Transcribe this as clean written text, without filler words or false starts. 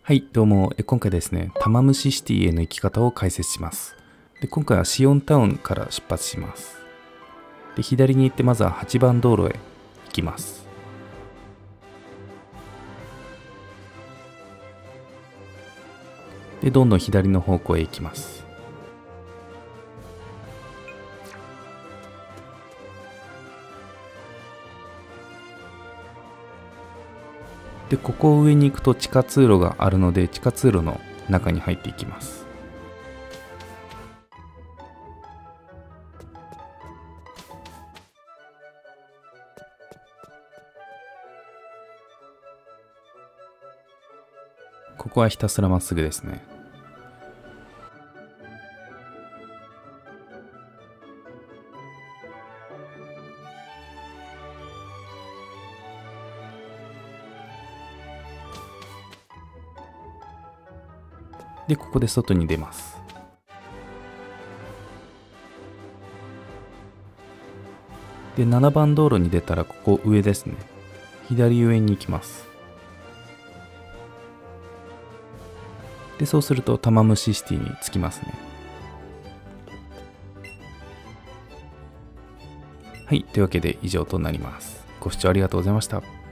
はい、どうも。今回ですね、玉虫シティへの行き方を解説します。で、今回はシオンタウンから出発します。で、左に行ってまずは8番道路へ行きます。で、どんどん左の方向へ行きます。で、ここを上に行くと地下通路があるので、地下通路の中に入っていきます。ここはひたすらまっすぐですね。で、ここで外に出ます。で、7番道路に出たらここ上ですね。左上に行きます。で、そうすると玉虫シティに着きますね。はい、というわけで以上となります。ご視聴ありがとうございました。